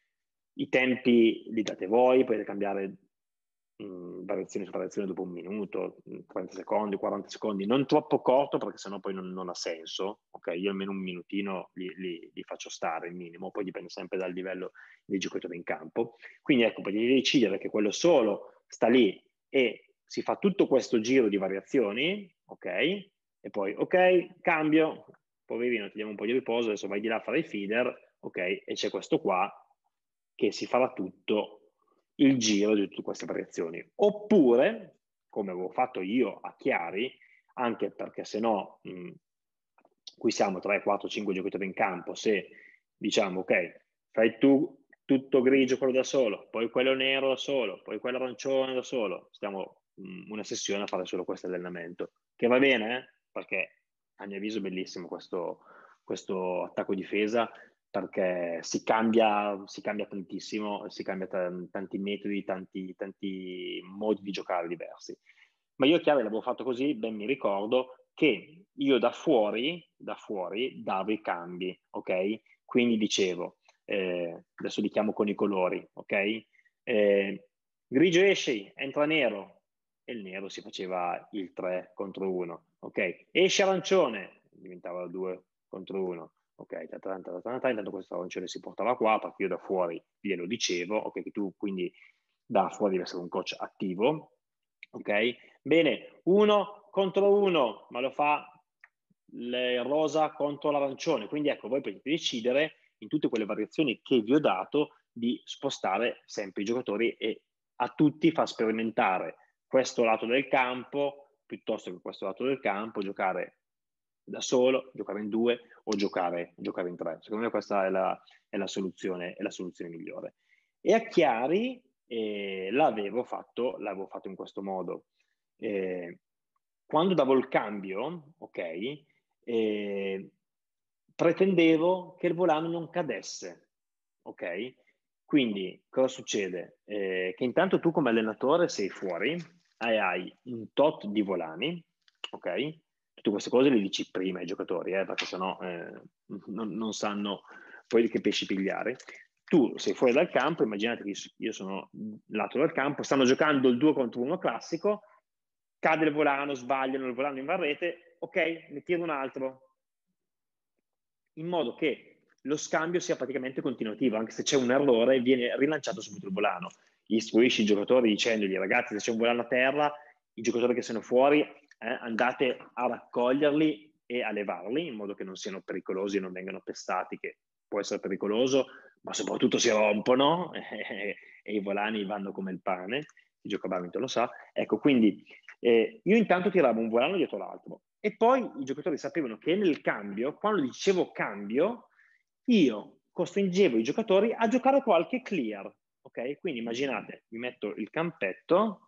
I tempi li date voi, potete cambiare variazione su variazione dopo un minuto, 30 secondi, 40 secondi, non troppo corto perché sennò poi non ha senso, ok? Io almeno un minutino li faccio stare, il minimo, poi dipende sempre dal livello dei giocatori in campo. Quindi ecco, potete decidere che quello solo sta lì e si fa tutto questo giro di variazioni, ok? E poi, ok, cambio, poverino, ti diamo un po' di riposo, adesso vai di là a fare i feeder, ok? E c'è questo qua che si farà tutto il giro di tutte queste variazioni. Oppure, come avevo fatto io a Chiari, anche perché se no qui siamo 3, 4, 5 giocatori in campo, se diciamo ok, fai tu tutto grigio quello da solo, poi quello nero da solo, poi quello arancione da solo, stiamo una sessione a fare solo questo allenamento, che va bene, perché a mio avviso è bellissimo questo attacco difesa, perché si cambia tantissimo, si cambia tanti metodi, tanti modi di giocare diversi. Ma io chiaro l'avevo fatto così, ben mi ricordo che io da fuori davo i cambi, ok? Quindi dicevo, adesso li chiamo con i colori, ok? Grigio esci, entra nero, e il nero si faceva il 3 contro 1, ok? Esce arancione, diventava 2 contro 1. Ok, intanto questo arancione si portava qua perché io da fuori glielo dicevo, ok, che tu quindi da fuori devi essere un coach attivo, ok? Bene, 1 contro 1, ma lo fa il rosa contro l'arancione, quindi ecco, voi potete decidere in tutte quelle variazioni che vi ho dato di spostare sempre i giocatori e a tutti far sperimentare questo lato del campo piuttosto che questo lato del campo, giocare da solo, giocare in due o giocare in tre. Secondo me questa è la soluzione migliore. E a Chiari l'avevo fatto in questo modo. Quando davo il cambio, ok, pretendevo che il volano non cadesse, ok? Quindi cosa succede? Che intanto tu come allenatore sei fuori e hai un tot di volani, ok? Tutte queste cose le dici prima ai giocatori, perché sennò non sanno poi che pesci pigliare. Tu sei fuori dal campo, immaginate che io sono lato del campo, stanno giocando il 2 contro 1 classico, cade il volano, sbagliano, il volano invarrete, ok, ne tiro un altro, in modo che lo scambio sia praticamente continuativo, anche se c'è un errore viene rilanciato subito il volano. Istruisci i giocatori dicendogli, ragazzi, se c'è un volano a terra, i giocatori che sono fuori, andate a raccoglierli e a levarli, in modo che non siano pericolosi e non vengano pestati, che può essere pericoloso, ma soprattutto si rompono e i volani vanno come il pane, chi gioca a badminton lo sa. Ecco, quindi io intanto tiravo un volano dietro l'altro e poi i giocatori sapevano che nel cambio, quando dicevo cambio, io costringevo i giocatori a giocare qualche clear, ok? Quindi immaginate, mi metto il campetto,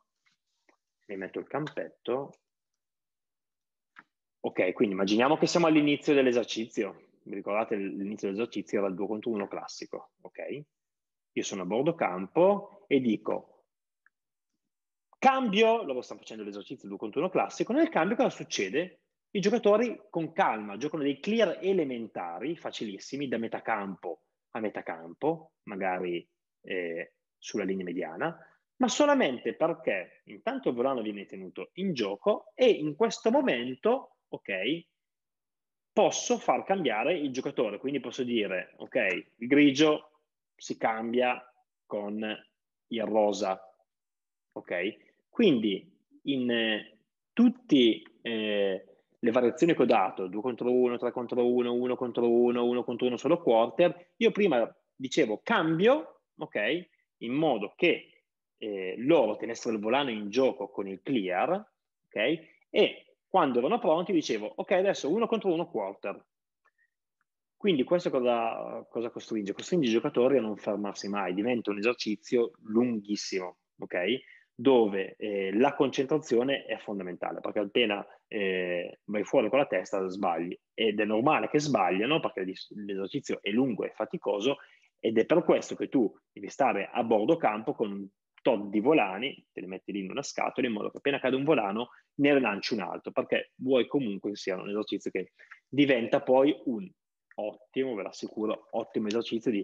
ok, quindi immaginiamo che siamo all'inizio dell'esercizio, vi ricordate l'inizio dell'esercizio era il 2 contro 1 classico, ok? Io sono a bordo campo e dico cambio, loro stanno facendo l'esercizio 2 contro 1 classico, nel cambio cosa succede? I giocatori con calma giocano dei clear elementari, facilissimi, da metà campo a metà campo, magari sulla linea mediana, ma solamente perché intanto il volano viene tenuto in gioco e in questo momento, ok, posso far cambiare il giocatore, quindi posso dire, ok, il grigio si cambia con il rosa, ok? Quindi in tutte le variazioni che ho dato, 2 contro 1, 3 contro 1, 1 contro 1, 1 contro 1 solo quarter, io prima dicevo cambio, ok? In modo che loro tenessero il volano in gioco con il clear, ok? E quando erano pronti dicevo, ok, adesso 1 contro 1 quarter. Quindi questo cosa costringe? Costringe i giocatori a non fermarsi mai, diventa un esercizio lunghissimo, ok? Dove la concentrazione è fondamentale, perché appena vai fuori con la testa sbagli, ed è normale che sbagliano perché l'esercizio è lungo e faticoso, ed è per questo che tu devi stare a bordo campo con un tot di volani, te li metti lì in una scatola in modo che appena cade un volano ne rilanci un altro, perché vuoi comunque che sia un esercizio che diventa poi un ottimo, ve l'assicuro, ottimo esercizio di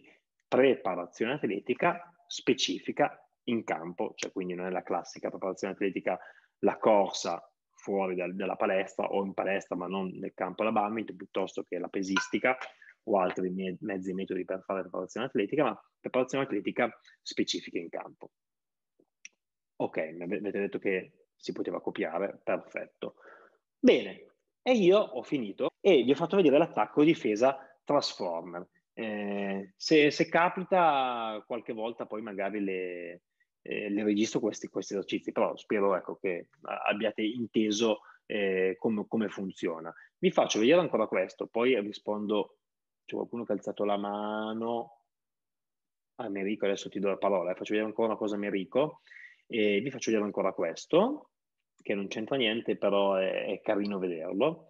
preparazione atletica specifica in campo, cioè quindi non è la classica preparazione atletica, la corsa fuori dalla palestra o in palestra ma non nel campo da badminton, piuttosto che la pesistica o altri mezzi e metodi per fare preparazione atletica, ma preparazione atletica specifica in campo. Ok, mi avete detto che si poteva copiare, perfetto. Bene, e io ho finito e vi ho fatto vedere l'attacco difesa Transformer. Se capita qualche volta poi magari le registro questi esercizi, però spero ecco, che abbiate inteso come funziona. Vi faccio vedere ancora questo, poi rispondo. C'è qualcuno che ha alzato la mano. Enrico, adesso ti do la parola. Faccio vedere ancora una cosa a Enrico. E vi faccio vedere ancora questo, che non c'entra niente, però è carino vederlo.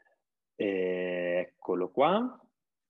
Eccolo qua.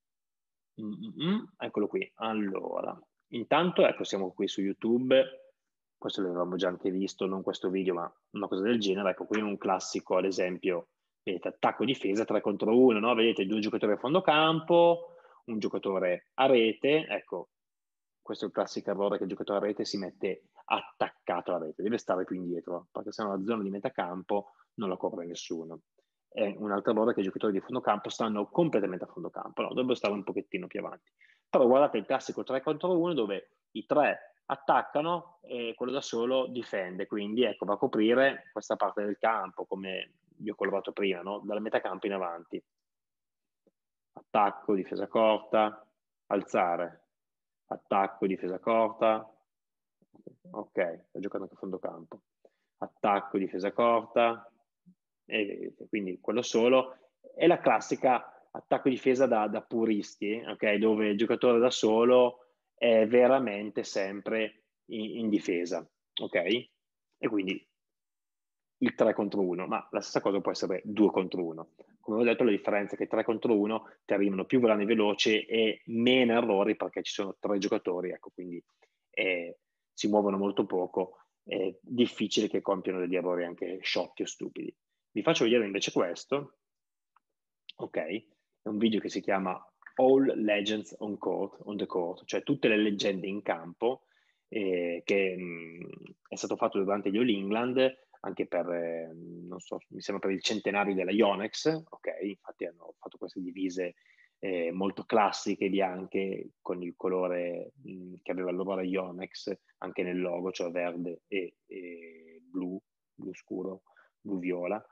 Eccolo qui. Allora, intanto, ecco, siamo qui su YouTube. Questo l'avevamo già anche visto, non questo video, ma una cosa del genere. Ecco, qui un classico, ad esempio, vedete, attacco-difesa 3 contro 1, no? Vedete, 2 giocatori a fondo campo, un giocatore a rete. Ecco, questo è il classico errore che il giocatore a rete si mette attaccato alla rete, deve stare più indietro, perché se no la zona di metà campo non la copre nessuno. È un altro errore che i giocatori di fondo campo stanno completamente a fondo campo, no, dovrebbero stare un pochettino più avanti. Però guardate il classico 3 contro 1 dove i 3 attaccano e quello da solo difende, quindi ecco, va a coprire questa parte del campo, come vi ho colorato prima, no? Dalla metà campo in avanti. Attacco, difesa corta, alzare, attacco, difesa corta, ok, sto giocando anche a fondo campo, attacco, difesa corta, e quindi quello solo. È la classica attacco-difesa da puristi, ok, dove il giocatore da solo è veramente sempre in difesa, ok? E quindi il 3 contro 1, ma la stessa cosa può essere 2 contro 1. Come ho detto, la differenza è che 3 contro 1 ti arrivano più volani veloci e meno errori perché ci sono 3 giocatori, ecco, quindi si muovono molto poco, è difficile che compiano degli errori anche sciocchi o stupidi. Vi faccio vedere invece questo, ok? È un video che si chiama All Legends on the Court, cioè tutte le leggende in campo, che è stato fatto durante gli All England, anche per, non so, mi sembra per il centenario della Yonex, ok? Infatti hanno fatto queste divise molto classiche, bianche, con il colore che aveva allora Yonex, anche nel logo, cioè verde e blu scuro, blu-viola.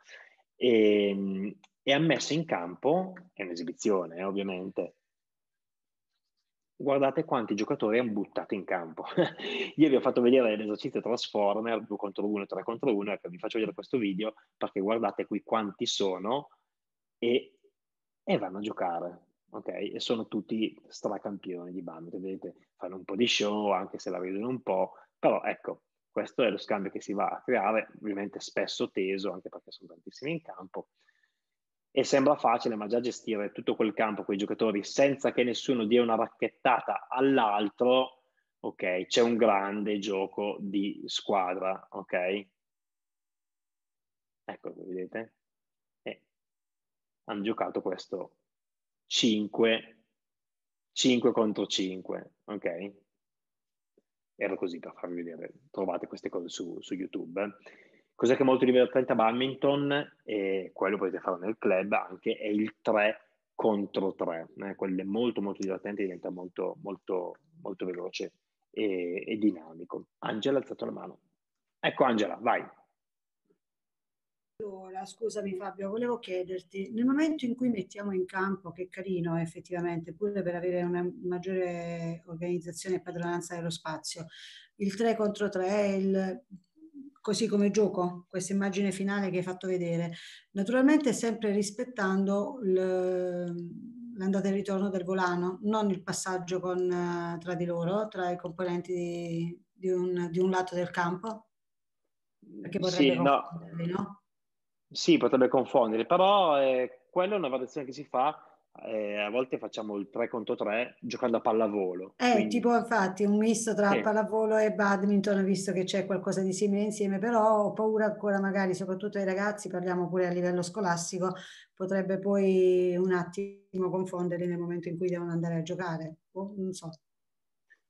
E ha messo in campo, è un'esibizione ovviamente, guardate quanti giocatori hanno buttato in campo. Io vi ho fatto vedere l'esercizio Transformer 2 contro 1, 3 contro 1, ecco, vi faccio vedere questo video perché guardate qui quanti sono e vanno a giocare, ok? E sono tutti stracampioni di badminton, vedete, fanno un po' di show anche se la vedono un po', però ecco, questo è lo scambio che si va a creare, ovviamente spesso teso, anche perché sono tantissimi in campo. E sembra facile, ma già gestire tutto quel campo con i giocatori senza che nessuno dia una racchettata all'altro, ok? C'è un grande gioco di squadra, ok? Ecco, vedete? Hanno giocato questo 5 contro 5, ok? Era così per farvi vedere, trovate queste cose su YouTube. Cos'è che è molto divertente a badminton, e quello potete fare nel club anche, è il 3 contro 3. Quello è molto molto divertente, diventa molto molto molto veloce e dinamico. Angela ha alzato la mano. Ecco Angela, vai. Allora, scusami Fabio, volevo chiederti, nel momento in cui mettiamo in campo, che è carino effettivamente, pure per avere una maggiore organizzazione e padronanza dello spazio, il 3 contro 3, così come gioco, questa immagine finale che hai fatto vedere, naturalmente sempre rispettando l'andata e il ritorno del volano, non il passaggio tra di loro, tra i componenti di un lato del campo, perché potrebbe Sì, no. confonderli, no? Sì, potrebbe confondere, però quella è una variazione che si fa, a volte facciamo il 3 contro 3 giocando a pallavolo, quindi Tipo infatti un misto tra sì, pallavolo e badminton, visto che c'è qualcosa di simile insieme, però ho paura ancora magari, soprattutto ai ragazzi, parliamo pure a livello scolastico, potrebbe poi un attimo confonderli nel momento in cui devono andare a giocare. Non so.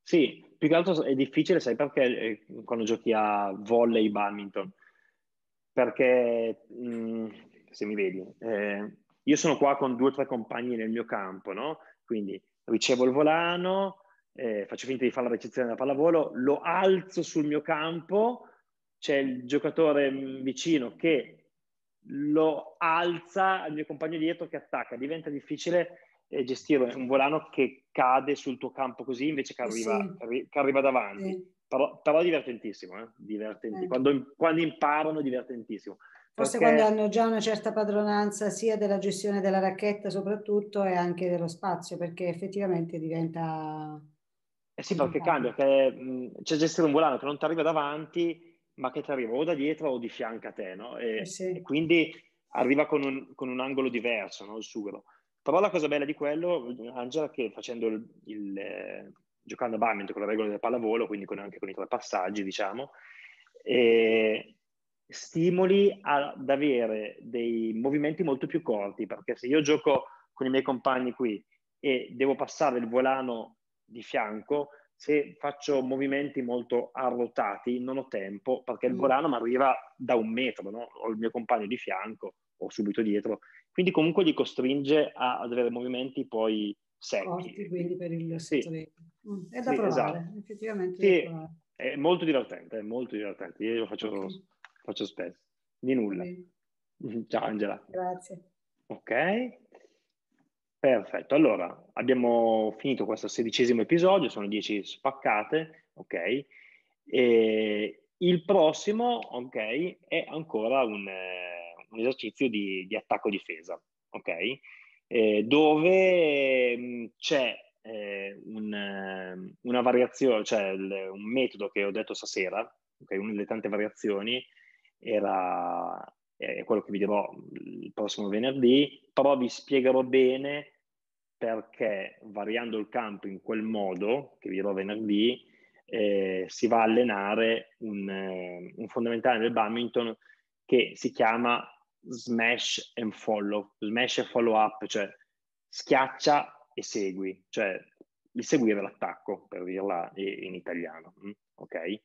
Sì, più che altro è difficile, sai perché, quando giochi a volley, badminton? Perché, se mi vedi, io sono qua con 2 o 3 compagni nel mio campo, no? Quindi ricevo il volano, faccio finta di fare la ricezione della pallavolo, lo alzo sul mio campo, c'è il giocatore vicino che lo alza al mio compagno dietro che attacca. Diventa difficile gestire un volano che cade sul tuo campo così invece che Sì, che arriva davanti. sì. Però divertentissimo, divertenti. Quando imparano, divertentissimo. Forse quando Perché, hanno già una certa padronanza sia della gestione della racchetta soprattutto e anche dello spazio, perché effettivamente diventa eh sì, perché complicato. cambia, che c'è gestire un volano che non ti arriva davanti, ma che ti arriva o da dietro o di fianco a te, no? Eh E sì, quindi arriva con un angolo diverso, no? Il sughero. Però la cosa bella di quello, Angela, è che facendo giocando a badminton con le regole del pallavolo, quindi anche con i 3 passaggi, diciamo, eh, stimoli ad avere dei movimenti molto più corti, perché se io gioco con i miei compagni qui e devo passare il volano di fianco, se faccio movimenti molto arrotati non ho tempo perché il mm, volano mi arriva da 1 metro, no? Ho il mio compagno di fianco o subito dietro, quindi comunque li costringe ad avere movimenti poi corti secchi. quindi per il Sì, sottoletto. È da sì, provare, esatto. effettivamente da Sì, provare. è molto divertente, è molto divertente. Io lo Ok, faccio spesso. Di va nulla. bene, Ciao Angela. grazie. Ok, perfetto. Allora, abbiamo finito questo 16° episodio, sono 10 spaccate, ok? E il prossimo, ok, è ancora un esercizio di attacco-difesa, ok? Dove c'è una variazione, cioè un metodo che ho detto stasera, ok? Una delle tante variazioni era è quello che vi dirò il prossimo venerdì, però vi spiegherò bene perché variando il campo in quel modo, che vi dirò venerdì, si va a allenare un fondamentale del badminton che si chiama smash and follow up, cioè schiaccia e segui, cioè il seguire l'attacco, per dirla in italiano, ok?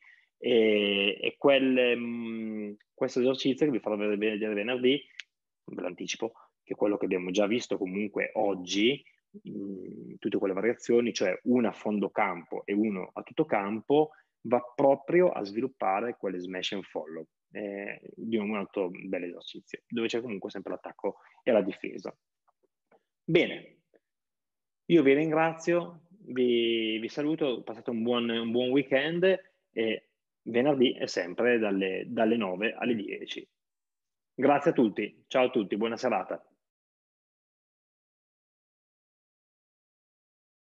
Questo esercizio che vi farò vedere venerdì, ve lo anticipo, che è quello che abbiamo già visto comunque oggi, tutte quelle variazioni, cioè una a fondo campo e uno a tutto campo, va proprio a sviluppare quelle smash and follow, di un altro bel esercizio, dove c'è comunque sempre l'attacco e la difesa. Bene, io vi ringrazio, vi saluto, passate un buon weekend e venerdì è sempre dalle 9 alle 10. Grazie a tutti, ciao a tutti, buona serata.